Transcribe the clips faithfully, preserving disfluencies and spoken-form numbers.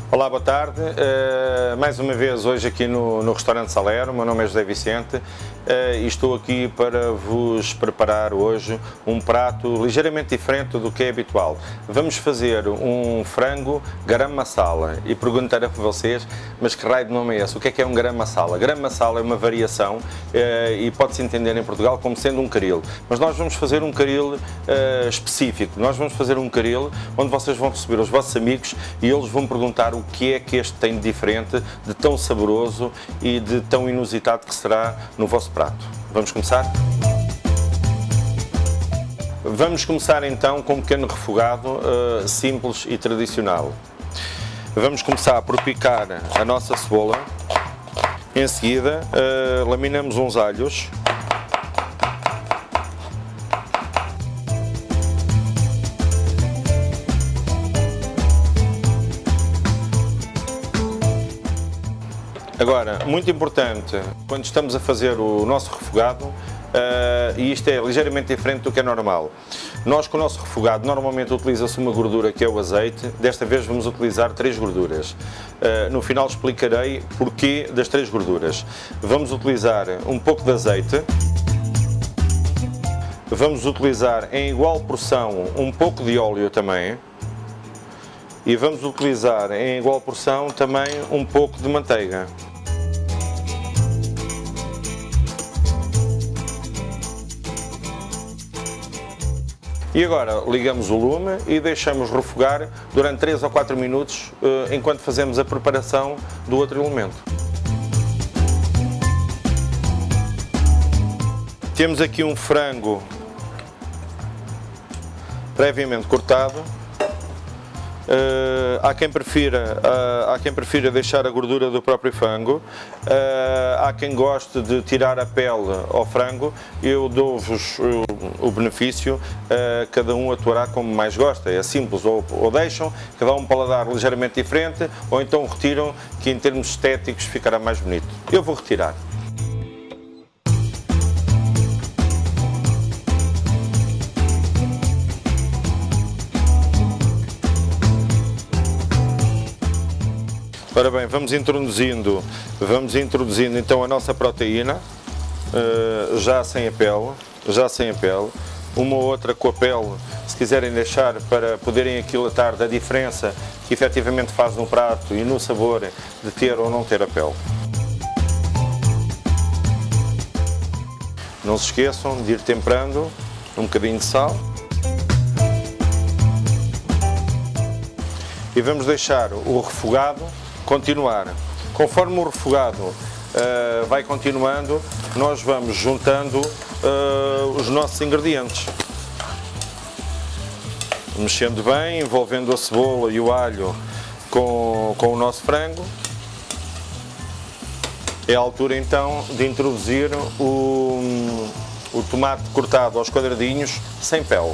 Olá, boa tarde. Uh, mais uma vez hoje aqui no, no restaurante Salero. O meu nome é José Vicente uh, e estou aqui para vos preparar hoje um prato ligeiramente diferente do que é habitual. Vamos fazer um frango garam masala e perguntarei para vocês, mas que raio de nome é esse? O que é que é um garam masala? Garam masala é uma variação uh, e pode-se entender em Portugal como sendo um caril, mas nós vamos fazer um caril uh, específico. Nós vamos fazer um caril onde vocês vão receber os vossos amigos e eles vão perguntar o que é que este tem de diferente, de tão saboroso e de tão inusitado que será no vosso prato. Vamos começar? Vamos começar então com um pequeno refogado uh, simples e tradicional. Vamos começar por picar a nossa cebola. Em seguida, uh, laminamos uns alhos. Agora, muito importante, quando estamos a fazer o nosso refogado, uh, e isto é ligeiramente diferente do que é normal, nós com o nosso refogado normalmente utiliza-se uma gordura que é o azeite, desta vez vamos utilizar três gorduras. Uh, no final explicarei porquê das três gorduras. Vamos utilizar um pouco de azeite, vamos utilizar em igual porção um pouco de óleo também, e vamos utilizar em igual porção também um pouco de manteiga. E agora ligamos o lume e deixamos refogar durante três ou quatro minutos enquanto fazemos a preparação do outro elemento. Temos aqui um frango previamente cortado. Uh, há quem prefira, uh, há quem prefira deixar a gordura do próprio frango, uh, há quem goste de tirar a pele ao frango. Eu dou-vos o, o benefício, uh, cada um atuará como mais gosta, é simples, ou, ou deixam, cada um paladar ligeiramente diferente, ou então retiram, que em termos estéticos ficará mais bonito. Eu vou retirar. Ora bem, vamos introduzindo, vamos introduzindo então a nossa proteína, uh, já sem a pele, já sem a pele, uma ou outra com a pele, se quiserem deixar para poderem aquilatar da diferença que efetivamente faz no prato e no sabor de ter ou não ter a pele. Não se esqueçam de ir temperando um bocadinho de sal. E vamos deixar o refogado continuar. Conforme o refogado uh, vai continuando, nós vamos juntando uh, os nossos ingredientes. Mexendo bem, envolvendo a cebola e o alho com, com o nosso frango. É a altura então de introduzir o, o tomate cortado aos quadradinhos sem pele.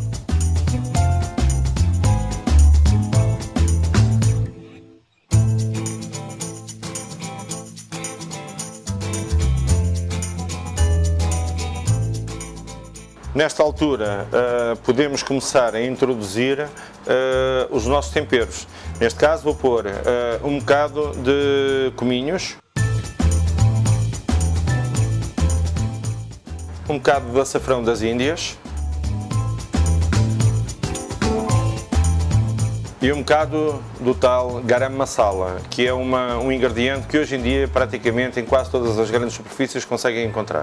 Nesta altura uh, podemos começar a introduzir uh, os nossos temperos. Neste caso vou pôr uh, um bocado de cominhos, um bocado de açafrão das Índias e um bocado do tal garam masala, que é uma, um ingrediente que hoje em dia praticamente em quase todas as grandes superfícies conseguem encontrar.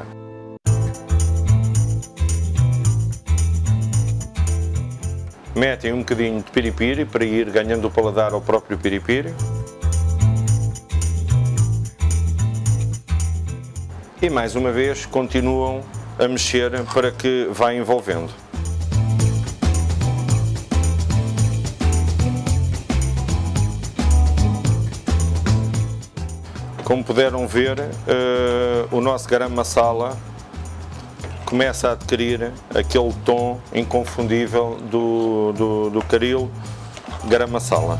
Metem um bocadinho de piripiri para ir ganhando o paladar ao próprio piripiri. E mais uma vez continuam a mexer para que vá envolvendo. Como puderam ver, uh, o nosso garam masala começa a adquirir aquele tom inconfundível do, do, do caril garam masala.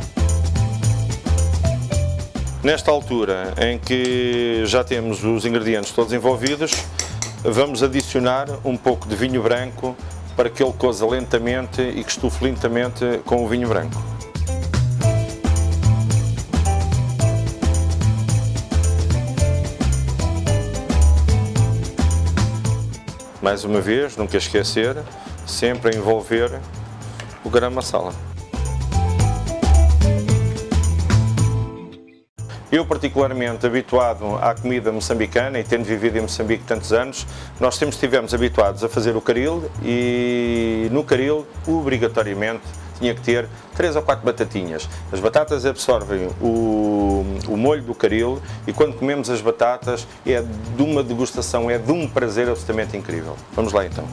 Nesta altura em que já temos os ingredientes todos envolvidos, vamos adicionar um pouco de vinho branco para que ele coza lentamente e que estufe lentamente com o vinho branco. Mais uma vez, nunca esquecer, sempre a envolver o garam masala. Eu, particularmente habituado à comida moçambicana e tendo vivido em Moçambique tantos anos, nós sempre estivemos habituados a fazer o caril e no caril, obrigatoriamente, tinha que ter três ou quatro batatinhas. As batatas absorvem o, o molho do caril e quando comemos as batatas é de uma degustação, é de um prazer absolutamente incrível. Vamos lá então.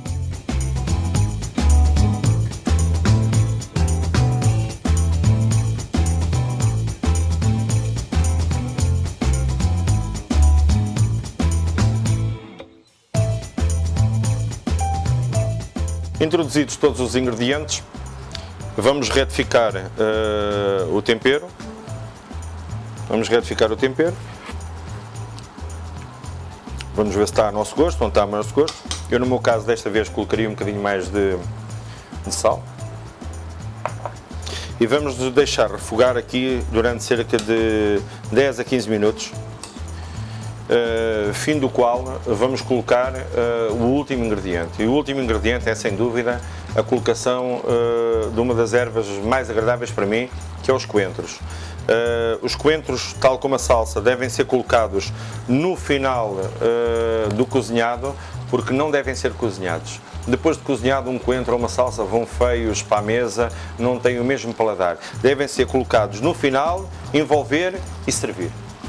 Introduzidos todos os ingredientes, vamos retificar uh, o tempero. Vamos retificar o tempero. Vamos ver se está a nosso gosto, não está a nosso gosto. Eu, no meu caso, desta vez colocaria um bocadinho mais de, de sal. E vamos deixar refogar aqui durante cerca de dez a quinze minutos. Uh, fim do qual vamos colocar uh, o último ingrediente. E o último ingrediente é, sem dúvida, a colocação uh, de uma das ervas mais agradáveis para mim, que é os coentros. Uh, os coentros, tal como a salsa, devem ser colocados no final uh, do cozinhado, porque não devem ser cozinhados. Depois de cozinhado, um coentro ou uma salsa vão feios para a mesa, não têm o mesmo paladar. Devem ser colocados no final, envolver e servir.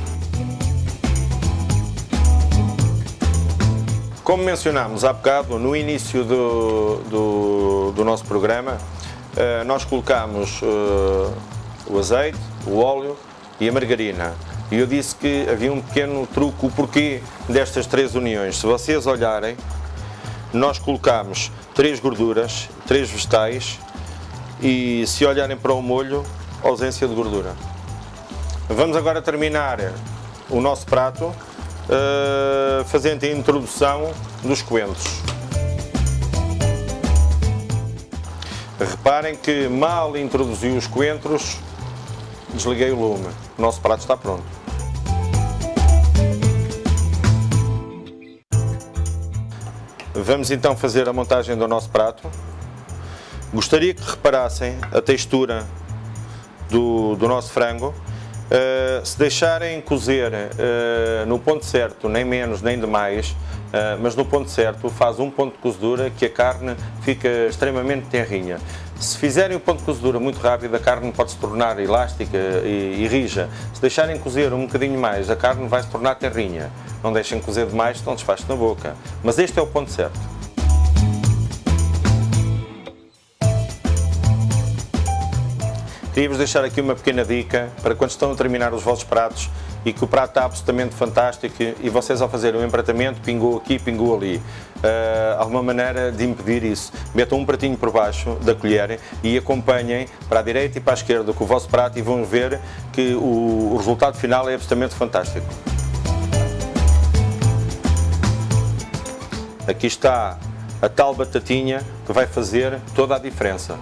Como mencionámos há bocado, no início do, do, do nosso programa, nós colocámos o azeite, o óleo e a margarina. E eu disse que havia um pequeno truque, o porquê destas três uniões. Se vocês olharem, nós colocámos três gorduras, três vegetais e, se olharem para o molho, ausência de gordura. Vamos agora terminar o nosso prato Uh, fazendo a introdução dos coentros. Reparem que mal introduzi os coentros, desliguei o lume. O nosso prato está pronto. Vamos então fazer a montagem do nosso prato. Gostaria que reparassem a textura do, do nosso frango. Uh, se deixarem cozer uh, no ponto certo, nem menos nem demais, uh, mas no ponto certo, faz um ponto de cozedura que a carne fica extremamente tenrinha. Se fizerem o ponto de cozedura muito rápido, a carne pode se tornar elástica e, e rija. Se deixarem cozer um bocadinho mais, a carne vai se tornar tenrinha. Não deixem cozer demais, senão desfaz-se na boca. Mas este é o ponto certo. Queria-vos deixar aqui uma pequena dica para quando estão a terminar os vossos pratos e que o prato está absolutamente fantástico e vocês, ao fazer o empratamento, pingou aqui, pingou ali. Uh, alguma maneira de impedir isso. Metam um pratinho por baixo da colher e acompanhem para a direita e para a esquerda com o vosso prato e vão ver que o, o resultado final é absolutamente fantástico. Aqui está a tal batatinha que vai fazer toda a diferença.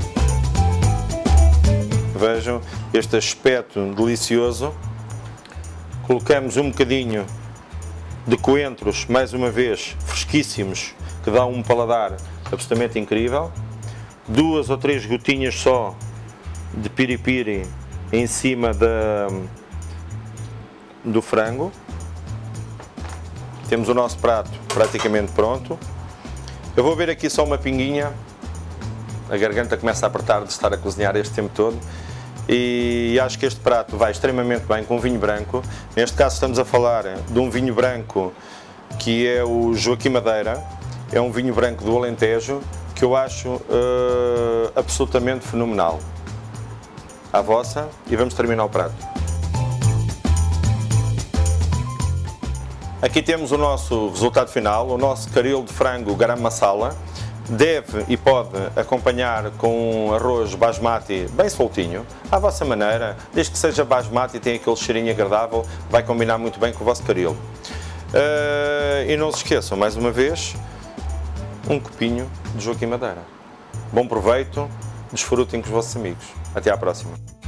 Vejam este aspecto delicioso. Colocamos um bocadinho de coentros, mais uma vez, fresquíssimos, que dá um paladar absolutamente incrível. Duas ou três gotinhas só de piripiri em cima da, do frango. Temos o nosso prato praticamente pronto. Eu vou ver aqui só uma pinguinha. A garganta começa a apertar de estar a cozinhar este tempo todo. E acho que este prato vai extremamente bem com vinho branco. Neste caso estamos a falar de um vinho branco que é o Joaquim Madeira. É um vinho branco do Alentejo que eu acho uh, absolutamente fenomenal. À vossa, e vamos terminar o prato. Aqui temos o nosso resultado final, o nosso caril de frango garam masala. Deve e pode acompanhar com um arroz basmati bem soltinho, à vossa maneira, desde que seja basmati e tenha aquele cheirinho agradável, vai combinar muito bem com o vosso caril. Uh, e não se esqueçam, mais uma vez, um copinho de Joaquim Madeira. Bom proveito, desfrutem com os vossos amigos. Até à próxima.